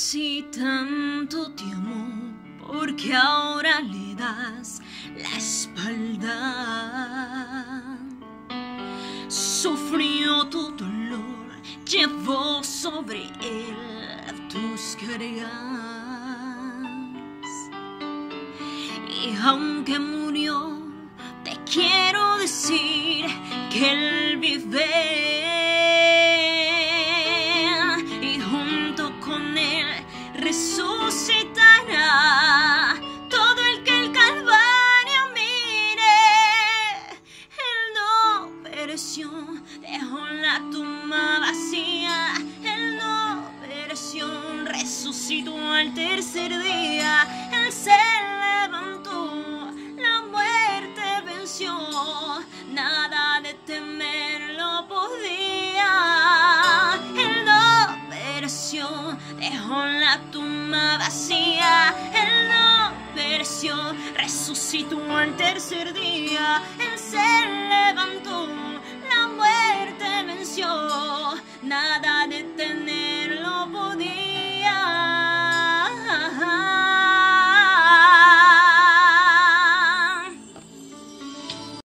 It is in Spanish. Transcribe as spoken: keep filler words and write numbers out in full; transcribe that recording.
Si tanto te amo, porque ahora le das la espalda. Sufrió tu dolor, llevó sobre él tus cargas. Y aunque murió, te quiero decir que él vive. Resucitará todo el que el Calvario mire. Él no pereció, dejó la tumba vacía. Él no pereció, resucitó al tercer día. Él se levantó, la muerte venció. Nada de temer lo podía. Él no pereció, dejó la tumba vacía. Él no pereció, resucitó al tercer día. Él se